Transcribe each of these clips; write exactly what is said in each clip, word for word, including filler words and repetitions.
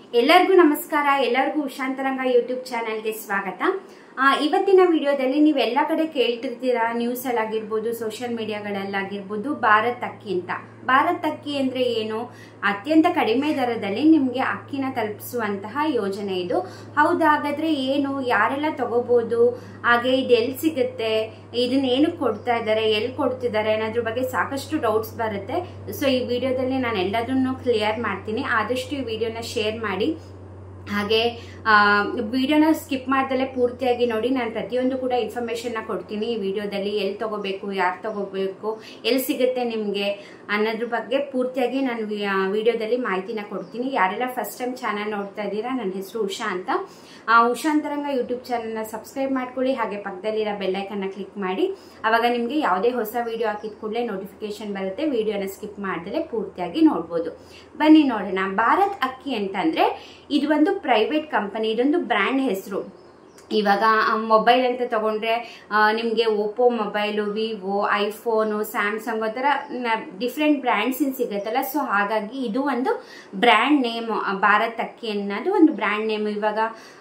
ಎಲ್ಲರಿಗೂ ನಮಸ್ಕಾರ. ಎಲ್ಲರಿಗೂ ಉಷಾಂತರಂಗ ಯೂಟ್ಯೂಬ್ ಚಾನೆಲ್ಗೆ ಸ್ವಾಗತ. ಇವತ್ತಿನ ವಿಡಿಯೋದಲ್ಲಿ ನೀವು ಎಲ್ಲ ಕಡೆ ಕೇಳ್ತಿರ್ತೀರಾ, ನ್ಯೂಸ್ ಅಲ್ಲಾಗಿರ್ಬೋದು, ಸೋಷಿಯಲ್ ಮೀಡಿಯಾಗಳಲ್ಲಾಗಿರ್ಬೋದು, ಭಾರತ್ ಅಕ್ಕಿ ಅಂತ. ಭಾರತ್ ಅಕ್ಕಿ ಅಂದ್ರೆ ಏನು? ಅತ್ಯಂತ ಕಡಿಮೆ ದರದಲ್ಲಿ ನಿಮ್ಗೆ ಅಕ್ಕಿನ ತಲುಪಿಸುವಂತಹ ಯೋಜನೆ ಇದು. ಹೌದಾಗಾದ್ರೆ ಏನು, ಯಾರೆಲ್ಲ ತಗೋಬಹುದು, ಹಾಗೆ ಇದು ಎಲ್ಲಿ ಸಿಗುತ್ತೆ, ಇದನ್ನ ಏನಕ್ಕೆ ಕೊಡ್ತಾ ಇದ್ದಾರೆ, ಎಲ್ಲಿ ಕೊಡ್ತಿದ್ದಾರೆ ಅನ್ನೋದ್ರ ಬಗ್ಗೆ ಸಾಕಷ್ಟು ಡೌಟ್ಸ್ ಬರುತ್ತೆ. ಸೊ ಈ ವಿಡಿಯೋದಲ್ಲಿ ನಾನು ಎಲ್ಲದನ್ನು ಕ್ಲಿಯರ್ ಮಾಡ್ತೀನಿ. ಆದಷ್ಟು ಈ ವಿಡಿಯೋನ ಶೇರ್ ಮಾಡಿ, ಹಾಗೆ ವಿಡಿಯೋನ ಸ್ಕಿಪ್ ಮಾಡ್ದಲ್ಲೇ ಪೂರ್ತಿಯಾಗಿ ನೋಡಿ. ನಾನು ಪ್ರತಿಯೊಂದು ಕೂಡ ಇನ್ಫಾರ್ಮೇಶನ್ ನ ಕೊಡ್ತೀನಿ ಈ ವಿಡಿಯೋದಲ್ಲಿ. ಎಲ್ಲಿ ತಗೋಬೇಕು, ಯಾರು ತಗೋಬೇಕು, ಎಲ್ಲಿ ಸಿಗುತ್ತೆ ನಿಮ್ಗೆ ಅನ್ನೋದ್ರ ಬಗ್ಗೆ ಪೂರ್ತಿಯಾಗಿ ನಾನು ವಿಡಿಯೋದಲ್ಲಿ ಮಾಹಿತಿನ ಕೊಡ್ತೀನಿ. ಯಾರೆಲ್ಲ ಫಸ್ಟ್ ಟೈಮ್ ಚಾನಲ್ ನೋಡ್ತಾ ಇದ್ದೀರಾ, ನನ್ನ ಹೆಸರು ಉಷಾ ಅಂತ. ಉಷಾಂತರಂಗ ಯೂಟ್ಯೂಬ್ ಚಾನಲ್ನ ಸಬ್ಸ್ಕ್ರೈಬ್ ಮಾಡ್ಕೊಳ್ಳಿ, ಹಾಗೆ ಪಕ್ಕದಲ್ಲಿರೋ ಬೆಲ್ಲೈಕನ್ನ ಕ್ಲಿಕ್ ಮಾಡಿ. ಅವಾಗ ನಿಮ್ಗೆ ಯಾವುದೇ ಹೊಸ ವಿಡಿಯೋ ಹಾಕಿದ ಕೂಡಲೇ ನೋಟಿಫಿಕೇಶನ್ ಬರುತ್ತೆ. ವಿಡಿಯೋನ ಸ್ಕಿಪ್ ಮಾಡ್ದಲೇ ಪೂರ್ತಿಯಾಗಿ ನೋಡ್ಬೋದು. ಬನ್ನಿ ನೋಡೋಣ. ಭಾರತ್ ಅಕ್ಕಿ ಅಂತಂದ್ರೆ ಇದು ಒಂದು ಪ್ರೈವೇಟ್ ಕಂಪನಿ, ಇದೊಂದು ಬ್ರ್ಯಾಂಡ್ ಹೆಸರು. ಇವಾಗ ಮೊಬೈಲ್ ಅಂತ ತಗೊಂಡ್ರೆ ನಿಮಗೆ Oppo mobile, Vivo, iPhone, Samsung ಆ ಥರ ಡಿಫ್ರೆಂಟ್ ಬ್ರ್ಯಾಂಡ್ಸ್ ಸಿಗುತ್ತಲ್ಲ. ಸೊ ಹಾಗಾಗಿ ಇದು ಒಂದು ಬ್ರ್ಯಾಂಡ್ ನೇಮ್. ಭಾರತ್ ಅಕ್ಕಿ ಅನ್ನೋದು ಒಂದು ಬ್ರ್ಯಾಂಡ್ ನೇಮ್. ಇವಾಗ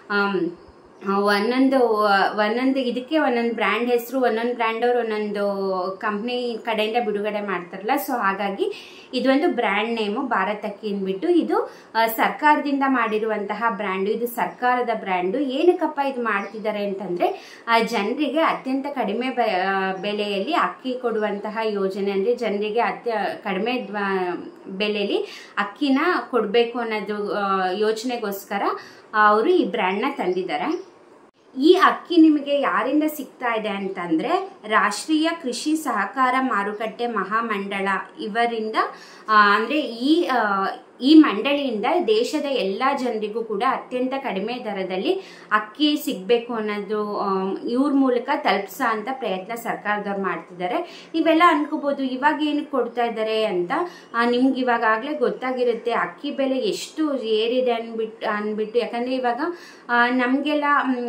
ಒಂದೊಂದು ಒಂದೊಂದು ಇದಕ್ಕೆ ಒಂದೊಂದು ಬ್ರ್ಯಾಂಡ್ ಹೆಸರು, ಒಂದೊಂದು ಬ್ರ್ಯಾಂಡ್ ಅವ್ರು ಒಂದೊಂದು ಕಂಪ್ನಿ ಕಡೆಯಿಂದ ಬಿಡುಗಡೆ ಮಾಡ್ತಾರಲ್ಲ. ಸೊ ಹಾಗಾಗಿ ಇದೊಂದು ಬ್ರ್ಯಾಂಡ್ ನೇಮು ಭಾರತ್ ಅಕ್ಕಿ ಅಂದ್ಬಿಟ್ಟು. ಇದು ಸರ್ಕಾರದಿಂದ ಮಾಡಿರುವಂತಹ ಬ್ರ್ಯಾಂಡು, ಇದು ಸರ್ಕಾರದ ಬ್ರ್ಯಾಂಡು. ಏನಕ್ಕಪ್ಪ ಇದು ಮಾಡ್ತಿದ್ದಾರೆ ಅಂತಂದ್ರೆ ಜನರಿಗೆ ಅತ್ಯಂತ ಕಡಿಮೆ ಬೆಲೆಯಲ್ಲಿ ಅಕ್ಕಿ ಕೊಡುವಂತಹ ಯೋಜನೆ. ಅಂದ್ರೆ ಜನರಿಗೆ ಅತ್ಯ ಕಡಿಮೆ ಬೆಲೆಯಲ್ಲಿ ಅಕ್ಕಿನ ಕೊಡಬೇಕು ಅನ್ನೋದು ಯೋಚನೆಗೋಸ್ಕರ ಅವರು ಈ ಬ್ರ್ಯಾಂಡ್ ನ ತಂದಿದ್ದಾರೆ. ಈ ಅಕ್ಕಿ ನಿಮಗೆ ಯಾರಿಂದ ಸಿಗ್ತಾ ಇದೆ ಅಂತಂದ್ರೆ ರಾಷ್ಟ್ರೀಯ ಕೃಷಿ ಸಹಕಾರ ಮಾರುಕಟ್ಟೆ ಮಹಾಮಂಡಳ ಇವರಿಂದ. ಅಂದ್ರೆ ಈ ಈ ಮಂಡಳಿಯಿಂದ ದೇಶದ ಎಲ್ಲಾ ಜನರಿಗೂ ಕೂಡ ಅತ್ಯಂತ ಕಡಿಮೆ ದರದಲ್ಲಿ ಅಕ್ಕಿ ಸಿಗ್ಬೇಕು ಅನ್ನೋದು ಇವ್ರ ಮೂಲಕ ತಲುಪಿಸೋ ಅಂತ ಪ್ರಯತ್ನ ಸರ್ಕಾರದವ್ರು ಮಾಡ್ತಿದ್ದಾರೆ. ನೀವೆಲ್ಲ ಅನ್ಕೋಬಹುದು ಇವಾಗ ಏನಕ್ಕೆ ಕೊಡ್ತಾ ಇದ್ದಾರೆ ಅಂತ. ನಿಮ್ಗೆ ಇವಾಗಲೇ ಗೊತ್ತಾಗಿರುತ್ತೆ ಅಕ್ಕಿ ಬೆಲೆ ಎಷ್ಟು ಏರಿದೆ ಅನ್ಬಿಟ್ಟು ಅನ್ಬಿಟ್ಟು ಯಾಕಂದ್ರೆ ಇವಾಗ ನಮ್ಗೆಲ್ಲ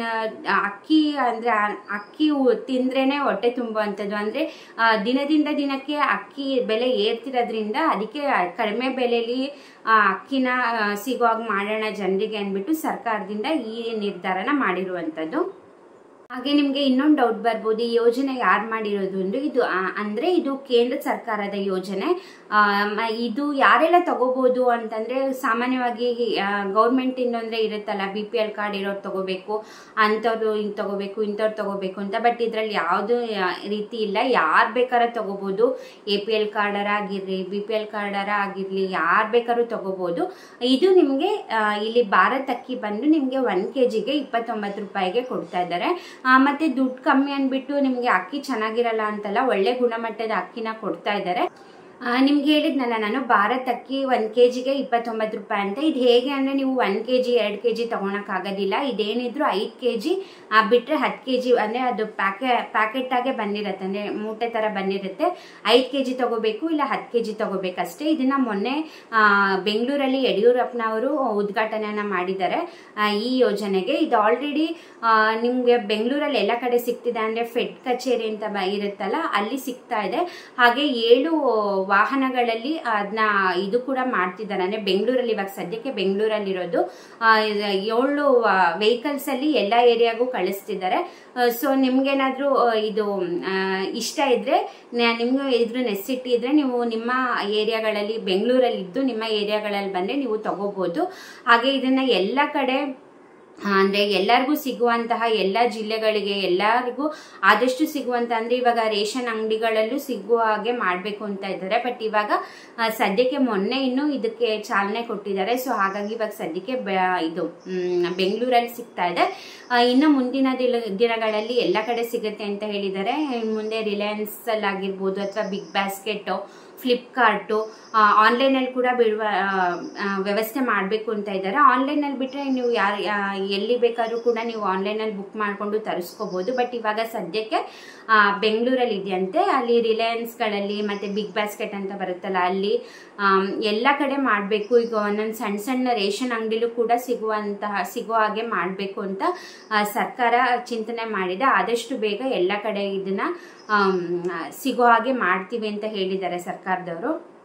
ಅಕ್ಕಿ ಅಂದ್ರೆ ಅಕ್ಕಿ ತಿಂದ್ರೇನೆ ಹೊಟ್ಟೆ ತುಂಬುವಂಥದ್ದು. ಅಂದ್ರೆ ದಿನದಿಂದ ದಿನಕ್ಕೆ ಅಕ್ಕಿ ಬೆಲೆ ಏರ್ತಿರೋದ್ರಿಂದ ಅದಕ್ಕೆ ಕಡಿಮೆ ಬೆಲೆಯಲ್ಲಿ ಅಕ್ಕಿನ ಸಿಗುವಾಗ ಮಾಡೋಣ ಜನರಿಗೆ ಅಂದ್ಬಿಟ್ಟು ಸರ್ಕಾರದಿಂದ ಈ ನಿರ್ಧಾರನ ಮಾಡಿರುವಂಥದ್ದು. ಹಾಗೆ ನಿಮ್ಗೆ ಇನ್ನೊಂದು ಡೌಟ್ ಬರ್ಬೋದು, ಈ ಯೋಜನೆ ಯಾರು ಮಾಡಿರೋದು ಅಂದ್ರೆ ಇದು ಅಂದ್ರೆ ಇದು ಕೇಂದ್ರ ಸರ್ಕಾರದ ಯೋಜನೆ. ಇದು ಯಾರೆಲ್ಲ ತಗೋಬಹುದು ಅಂತಂದ್ರೆ ಸಾಮಾನ್ಯವಾಗಿ ಗೌರ್ಮೆಂಟ್ ಇಂದ ಅಂದ್ರೆ ಇರುತ್ತಲ್ಲ, ಬಿ ಪಿ ಎಲ್ ಕಾರ್ಡ್ ಇರೋರು ತಗೋಬೇಕು, ಅಂಥವ್ರು ಇಂತ ತಗೋಬೇಕು, ಇಂಥವ್ರು ತಗೋಬೇಕು ಅಂತ. ಬಟ್ ಇದ್ರಲ್ಲಿ ಯಾವ್ದು ರೀತಿ ಇಲ್ಲ, ಯಾರು ಬೇಕಾದ್ರೂ ತಗೋಬಹುದು. ಎ ಪಿ ಎಲ್ ಕಾರ್ಡರ ಆಗಿರ್ಲಿ, ಬಿ ಪಿ ಎಲ್ ಕಾರ್ಡರ ಆಗಿರ್ಲಿ, ಯಾರು ಬೇಕಾದ್ರೂ ತಗೋಬಹುದು. ಇದು ನಿಮ್ಗೆ ಇಲ್ಲಿ ಭಾರತ್ ಅಕ್ಕಿ ಬಂದು ನಿಮ್ಗೆ ಒಂದ್ ಕೆಜಿಗೆ ಇಪ್ಪತ್ತೊಂಬತ್ತು ರೂಪಾಯಿಗೆ ಕೊಡ್ತಾ ಇದ್ದಾರೆ. ಮತ್ತೆ ದುಡ್ಡು ಕಮ್ಮಿ ಅನ್ಬಿಟ್ಟು ನಿಮ್ಗೆ ಅಕ್ಕಿ ಚೆನ್ನಾಗಿರಲ್ಲ ಅಂತಲ್ಲ, ಒಳ್ಳೆ ಗುಣಮಟ್ಟದ ಅಕ್ಕಿನ ಕೊಡ್ತಾ ಇದ್ದಾರೆ. ನಿಮ್ಗೆ ಹೇಳಿದ್ನಲ್ಲ ನಾನು, ಭಾರತ್ ಅಕ್ಕಿ ಒಂದ್ ಕೆಜಿಗೆ ಇಪ್ಪತ್ತೊಂಬತ್ತು ರೂಪಾಯಿ ಅಂತ. ಇದು ಹೇಗೆ ಅಂದ್ರೆ ನೀವು ಒಂದ್ ಕೆಜಿ ಎರಡ್ ಕೆಜಿ ತಗೊಳಕ್ ಆಗೋದಿಲ್ಲ. ಇದೇನಿದ್ರು ಐದ್ ಕೆಜಿ ಬಿಟ್ರೆ ಹತ್ತು ಕೆಜಿ ಅಂದ್ರೆ ಅದು ಪ್ಯಾಕೆ ಪ್ಯಾಕೆಟ್ ಆಗೆ ಬಂದಿರತ್ತೆ, ಅಂದ್ರೆ ಮೂಟೆ ತರ ಬಂದಿರುತ್ತೆ. ಐದ್ ಕೆಜಿ ತಗೋಬೇಕು, ಇಲ್ಲ ಹತ್ತು ಕೆಜಿ ತಗೋಬೇಕಷ್ಟೇ. ಇದನ್ನ ಮೊನ್ನೆ ಬೆಂಗಳೂರಲ್ಲಿ ಯಡಿಯೂರಪ್ಪನವರು ಉದ್ಘಾಟನೆಯನ್ನ ಮಾಡಿದ್ದಾರೆ ಈ ಯೋಜನೆಗೆ. ಇದು ಆಲ್ರೆಡಿ ನಿಮ್ಗೆ ಬೆಂಗಳೂರಲ್ಲಿ ಎಲ್ಲ ಕಡೆ ಸಿಗ್ತಿದೆ. ಅಂದ್ರೆ ಫೆಡ್ ಕಚೇರಿ ಅಂತ ಇರುತ್ತಲ್ಲ, ಅಲ್ಲಿ ಸಿಗ್ತಾ ಇದೆ. ಹಾಗೆ ಏಳು ವಾಹನಗಳಲ್ಲಿ ಅದನ್ನ ಇದು ಕೂಡ ಮಾಡ್ತಿದ್ದಾರೆ. ಅಂದ್ರೆ ಬೆಂಗಳೂರಲ್ಲಿ ಇವಾಗ ಸದ್ಯಕ್ಕೆ ಬೆಂಗಳೂರಲ್ಲಿ ಇರೋದು ಏಳು ವೆಹಿಕಲ್ಸ್ ಅಲ್ಲಿ ಎಲ್ಲಾ ಏರಿಯಾಗೂ ಕಳಿಸ್ತಿದ್ದಾರೆ. ಸೊ ನಿಮ್ಗೇನಾದ್ರೂ ಇದು ಇಷ್ಟ ಇದ್ರೆ, ನಿಮ್ಗೆ ಇದ್ರ ನೆಸಿಟಿ ಇದ್ರೆ ನೀವು ನಿಮ್ಮ ಏರಿಯಾಗಳಲ್ಲಿ ಬೆಂಗಳೂರಲ್ಲಿ ಇದ್ದು ನಿಮ್ಮ ಏರಿಯಾಗಳಲ್ಲಿ ಬಂದ್ರೆ ನೀವು ತಗೋಬಹುದು. ಹಾಗೆ ಇದನ್ನ ಎಲ್ಲ ಕಡೆ ಅಂದ್ರೆ ಎಲ್ಲರಿಗೂ ಸಿಗುವಂತಹ ಎಲ್ಲ ಜಿಲ್ಲೆಗಳಿಗೆ ಎಲ್ಲರಿಗೂ ಆದಷ್ಟು ಸಿಗುವಂತ, ಅಂದ್ರೆ ಇವಾಗ ರೇಷನ್ ಅಂಗಡಿಗಳಲ್ಲೂ ಸಿಗುವ ಹಾಗೆ ಮಾಡ್ಬೇಕು ಅಂತ ಇದ್ದಾರೆ. ಬಟ್ ಇವಾಗ ಸದ್ಯಕ್ಕೆ ಮೊನ್ನೆ ಇನ್ನು ಇದಕ್ಕೆ ಚಾಲನೆ ಕೊಟ್ಟಿದ್ದಾರೆ. ಸೊ ಹಾಗಾಗಿ ಇವಾಗ ಸದ್ಯಕ್ಕೆ ಇದು ಬೆಂಗಳೂರಲ್ಲಿ ಸಿಗ್ತಾ ಇದೆ. ಇನ್ನು ಮುಂದಿನ ದಿನಗಳಲ್ಲಿ ಎಲ್ಲ ಕಡೆ ಸಿಗುತ್ತೆ ಅಂತ ಹೇಳಿದ್ದಾರೆ. ಮುಂದೆ ರಿಲಯನ್ಸ್ ಅಲ್ಲಿ ಆಗಿರ್ಬೋದು, ಅಥವಾ ಬಿಗ್ ಬಾಸ್ಕೆಟ್, ಫ್ಲಿಪ್ಕಾರ್ಟು, ಆನ್ಲೈನ್ ಅಲ್ಲಿ ಕೂಡ ಬಿಡುವ ವ್ಯವಸ್ಥೆ ಮಾಡಬೇಕು ಅಂತ ಇದ್ದಾರೆ. ಆನ್ಲೈನ್ ಅಲ್ಲಿ ಬಿಟ್ರೆ ನೀವು ಯಾರು ಎಲ್ಲಿ ಬೇಕಾದ್ರೂ ಕೂಡ ನೀವು ಆನ್ಲೈನ್ ಅಲ್ಲಿ ಬುಕ್ ಮಾಡ್ಕೊಂಡು ತರಿಸ್ಕೋಬಹುದು. ಬಟ್ ಇವಾಗ ಸದ್ಯಕ್ಕೆ ಬೆಂಗಳೂರಲ್ಲಿ ಇದೆಯಂತೆ. ಅಲ್ಲಿ ರಿಲಯನ್ಸ್ ಗಳಲ್ಲಿ ಮತ್ತೆ ಬಿಗ್ ಬಾಸ್ಕೆಟ್ ಅಂತ ಬರುತ್ತಲ್ಲ, ಅಲ್ಲಿ ಎಲ್ಲ ಕಡೆ ಮಾಡಬೇಕು. ಈಗ ಒಂದೊಂದು ಸಣ್ಣ ಸಣ್ಣ ರೇಷನ್ ಅಂಗಡಿಲೂ ಕೂಡ ಸಿಗುವಂತಹ ಸಿಗುವ ಹಾಗೆ ಮಾಡಬೇಕು ಅಂತ ಸರ್ಕಾರ ಚಿಂತನೆ ಮಾಡಿದೆ. ಆದಷ್ಟು ಬೇಗ ಎಲ್ಲ ಕಡೆ ಇದನ್ನ ಸಿಗೋ ಹಾಗೆ ಮಾಡ್ತೀವಿ ಅಂತ ಹೇಳಿದ್ದಾರೆ ಸರ್ಕಾರದವರು.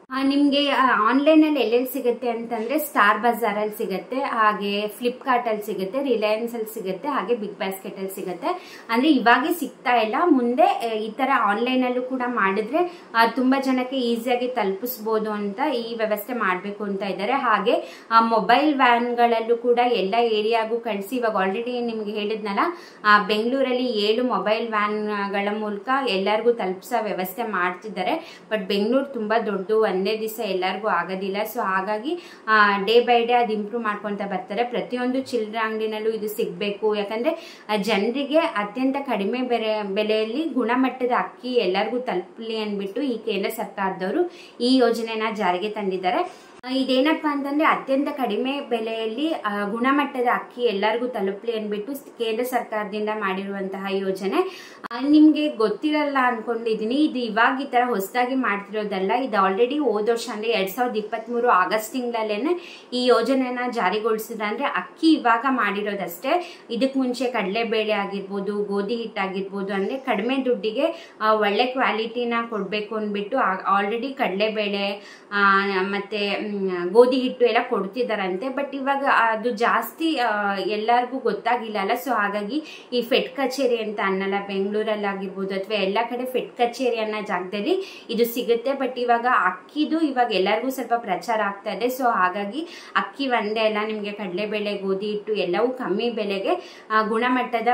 ನಿಮಗೆ ಆನ್ಲೈನಲ್ಲಿ ಎಲ್ಲೆಲ್ಲಿ ಸಿಗುತ್ತೆ ಅಂತಂದ್ರೆ ಸ್ಟಾರ್ ಬಜಾರ್ ಅಲ್ಲಿ ಸಿಗುತ್ತೆ, ಹಾಗೆ ಫ್ಲಿಪ್ಕಾರ್ಟ್ ಅಲ್ಲಿ ಸಿಗುತ್ತೆ, ರಿಲಯನ್ಸ್ ಅಲ್ಲಿ ಸಿಗುತ್ತೆ, ಹಾಗೆ ಬಿಗ್ ಬಾಸ್ಕೆಟ್ ಅಲ್ಲಿ ಸಿಗುತ್ತೆ. ಅಂದ್ರೆ ಇವಾಗೆ ಸಿಗ್ತಾ ಇಲ್ಲ, ಮುಂದೆ ಈ ತರ ಆನ್ಲೈನ್ ಅಲ್ಲೂ ಕೂಡ ಮಾಡಿದ್ರೆ ತುಂಬಾ ಜನಕ್ಕೆ ಈಸಿಯಾಗಿ ತಲುಪಿಸಬಹುದು ಅಂತ ಈ ವ್ಯವಸ್ಥೆ ಮಾಡಬೇಕು ಅಂತ ಇದ್ದಾರೆ. ಹಾಗೆ ಮೊಬೈಲ್ ವ್ಯಾನ್ ಗಳಲ್ಲೂ ಕೂಡ ಎಲ್ಲ ಏರಿಯಾಗೂ ಕಳಿಸಿ, ಇವಾಗ ಆಲ್ರೆಡಿ ನಿಮ್ಗೆ ಹೇಳಿದ್ನಲ್ಲ ಬೆಂಗಳೂರಲ್ಲಿ ಏಳು ಮೊಬೈಲ್ ವ್ಯಾನ್ ಗಳ ಮೂಲಕ ಎಲ್ಲರಿಗೂ ತಲುಪಿಸೋ ವ್ಯವಸ್ಥೆ ಮಾಡ್ತಿದ್ದಾರೆ. ಬಟ್ ಬೆಂಗಳೂರು ತುಂಬಾ ದೊಡ್ಡದು, ಒಂದೇ ದಿವಸ ಎಲ್ಲರಿಗೂ ಆಗೋದಿಲ್ಲ. ಸೊ ಹಾಗಾಗಿ ಡೇ ಬೈ ಡೇ ಅದು ಇಂಪ್ರೂವ್ ಮಾಡ್ಕೊಂತ ಬರ್ತಾರೆ. ಪ್ರತಿಯೊಂದು ಚಿಲ್ಲರೆ ಅಂಗಡಿನಲ್ಲೂ ಇದು ಸಿಗಬೇಕು, ಯಾಕಂದ್ರೆ ಜನರಿಗೆ ಅತ್ಯಂತ ಕಡಿಮೆ ಬೆಲೆ ಬೆಲೆಯಲ್ಲಿ ಗುಣಮಟ್ಟದ ಅಕ್ಕಿ ಎಲ್ಲರಿಗೂ ತಲುಪಲಿ ಅಂದ್ಬಿಟ್ಟು ಈ ಕೇಂದ್ರ ಸರ್ಕಾರದವರು ಈ ಯೋಜನೆನ ಜಾರಿಗೆ ತಂದಿದ್ದಾರೆ. ಇದೇನಪ್ಪಾ ಅಂತಂದ್ರೆ ಅತ್ಯಂತ ಕಡಿಮೆ ಬೆಲೆಯಲ್ಲಿ ಗುಣಮಟ್ಟದ ಅಕ್ಕಿ ಎಲ್ಲರಿಗೂ ತಲುಪಲಿ ಅಂದ್ಬಿಟ್ಟು ಕೇಂದ್ರ ಸರ್ಕಾರದಿಂದ ಮಾಡಿರುವಂತಹ ಯೋಜನೆ. ನಿಮ್ಗೆ ಗೊತ್ತಿರಲ್ಲ ಅನ್ಕೊಂಡಿದೀನಿ, ಇದು ಇವಾಗ ಈ ತರ ಹೊಸದಾಗಿ ಮಾಡ್ತಿರೋದಲ್ಲ. ಇದು ಆಲ್ರೆಡಿ ಹೋದ ವರ್ಷ ಅಂದ್ರೆ ಎರಡ್ ಸಾವಿರದ ಇಪ್ಪತ್ತ್ ಮೂರು ಆಗಸ್ಟ್ ತಿಂಗಳಲ್ಲೇನೆ ಈ ಯೋಜನೆನ ಜಾರಿಗೊಳಿಸಿದ್ರೆ. ಅಂದ್ರೆ ಅಕ್ಕಿ ಇವಾಗ ಮಾಡಿರೋದಷ್ಟೇ, ಇದಕ್ ಮುಂಚೆ ಕಡಲೆಬೇಳೆ ಆಗಿರ್ಬೋದು, ಗೋಧಿ ಹಿಟ್ಟು ಆಗಿರ್ಬೋದು, ಅಂದ್ರೆ ಕಡಿಮೆ ದುಡ್ಡಿಗೆ ಒಳ್ಳೆ ಕ್ವಾಲಿಟಿನ ಕೊಡ್ಬೇಕು ಅಂದ್ಬಿಟ್ಟು ಆಲ್ರೆಡಿ ಕಡಲೆಬೇಳೆ ಮತ್ತೆ ಗೋಧಿ ಹಿಟ್ಟು ಎಲ್ಲ ಕೊಡ್ತಿದಾರಂತೆ. ಬಟ್ ಇವಾಗ ಅದು ಜಾಸ್ತಿ ಎಲ್ಲರಿಗೂ ಗೊತ್ತಾಗಿಲ್ಲ ಅಲ್ಲ. ಸೊ ಹಾಗಾಗಿ ಈ ಫೆಡ್ ಕಚೇರಿ ಅಂತ ಅನ್ನಲ್ಲ, ಬೆಂಗಳೂರಲ್ಲಿ ಆಗಿರ್ಬೋದು ಅಥವಾ ಎಲ್ಲ ಕಡೆ ಫೆಡ್ ಕಚೇರಿ ಅನ್ನೋ ಜಾಗದಲ್ಲಿ ಇದು ಸಿಗುತ್ತೆ. ಬಟ್ ಇವಾಗ ಅಕ್ಕಿದು ಇವಾಗ ಎಲ್ಲರಿಗೂ ಸ್ವಲ್ಪ ಪ್ರಚಾರ ಆಗ್ತಾ ಇದೆ. ಸೊ ಹಾಗಾಗಿ ಅಕ್ಕಿ ಒಂದೇ ಅಲ್ಲ, ನಿಮ್ಗೆ ಕಡಲೆಬೇಳೆ, ಗೋಧಿ ಹಿಟ್ಟು ಎಲ್ಲವೂ ಕಮ್ಮಿ ಬೆಲೆಗೆ ಗುಣಮಟ್ಟದ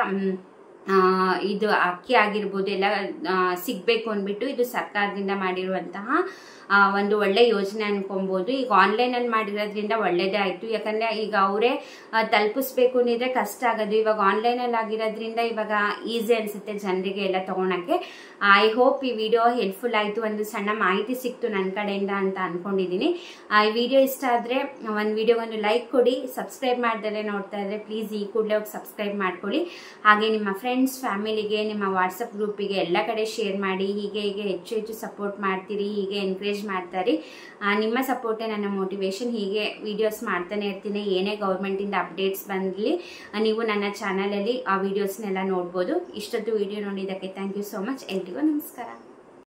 ಇದು ಅಕ್ಕಿ ಆಗಿರ್ಬೋದು ಎಲ್ಲ ಸಿಗ್ಬೇಕು ಅಂದ್ಬಿಟ್ಟು ಇದು ಸರ್ಕಾರದಿಂದ ಮಾಡಿರುವಂತಹ ಒಂದು ಒಳ್ಳೆ ಯೋಜನೆ ಅನ್ಕೊಬಹುದು. ಈಗ ಆನ್ಲೈನ್ ಅಲ್ಲಿ ಮಾಡಿರೋದ್ರಿಂದ ಒಳ್ಳೇದೇ ಆಯ್ತು, ಯಾಕಂದ್ರೆ ಈಗ ಅವರೇ ತಲುಪಿಸ್ಬೇಕು ಅಂದಿದ್ರೆ ಕಷ್ಟ ಆಗೋದು. ಇವಾಗ ಆನ್ಲೈನ್ ಅಲ್ಲಿ ಆಗಿರೋದ್ರಿಂದ ಇವಾಗ ಈಸಿ ಅನ್ಸುತ್ತೆ ಜನರಿಗೆ ಎಲ್ಲ ತಗೊಳಕ್ಕೆ. ಐ ಹೋಪ್ ಈ ವಿಡಿಯೋ ಹೆಲ್ಪ್ಫುಲ್ ಆಯ್ತು, ಒಂದು ಸಣ್ಣ ಮಾಹಿತಿ ಸಿಕ್ತು ನನ್ನ ಕಡೆಯಿಂದ ಅಂತ ಅನ್ಕೊಂಡಿದೀನಿ. ಈ ವಿಡಿಯೋ ಇಷ್ಟ ಆದ್ರೆ ಒಂದು ವಿಡಿಯೋಗೊಂದು ಲೈಕ್ ಕೊಡಿ. ಸಬ್ಸ್ಕ್ರೈಬ್ ಮಾಡ್ದರೆ ನೋಡ್ತಾ ಇದ್ರೆ ಪ್ಲೀಸ್ ಈ ಕೂಡಲೇ ಹೋಗಿ ಸಬ್ಸ್ಕ್ರೈಬ್ ಮಾಡ್ಕೊಳ್ಳಿ. ಹಾಗೆ ನಿಮ್ಮ ಫ್ರೆಂಡ್ಸ್, ಫ್ಯಾಮಿಲಿಗೆ, ನಿಮ್ಮ ವಾಟ್ಸಪ್ ಗ್ರೂಪಿಗೆ ಎಲ್ಲ ಕಡೆ ಶೇರ್ ಮಾಡಿ. ಹೀಗೆ ಹೀಗೆ ಹೆಚ್ಚು ಹೆಚ್ಚು ಸಪೋರ್ಟ್ ಮಾಡ್ತೀರಿ, ಹೀಗೆ ಎನ್ಕರೇಜ್ ಮಾಡ್ತಾರೆ. ನಿಮ್ಮ ಸಪೋರ್ಟೇ ನನ್ನ ಮೋಟಿವೇಶನ್. ಹೀಗೆ ವಿಡಿಯೋಸ್ ಮಾಡ್ತಾನೆ ಇರ್ತೀನಿ. ಏನೇ ಗೌರ್ಮೆಂಟ್ ಇಂದ ಅಪ್ಡೇಟ್ಸ್ ಬಂದ್ಲಿ ನೀವು ನನ್ನ ಚಾನಲ್ ಅಲ್ಲಿ ಆ ವಿಡಿಯೋಸ್ನೆಲ್ಲ ನೋಡ್ಬೋದು. ಇಷ್ಟೊತ್ತು ವಿಡಿಯೋ ನೋಡಿದ್ದಕ್ಕೆ ಥ್ಯಾಂಕ್ ಯು ಸೋ ಮಚ್. ಎಲ್ರಿಗೂ ನಮಸ್ಕಾರ.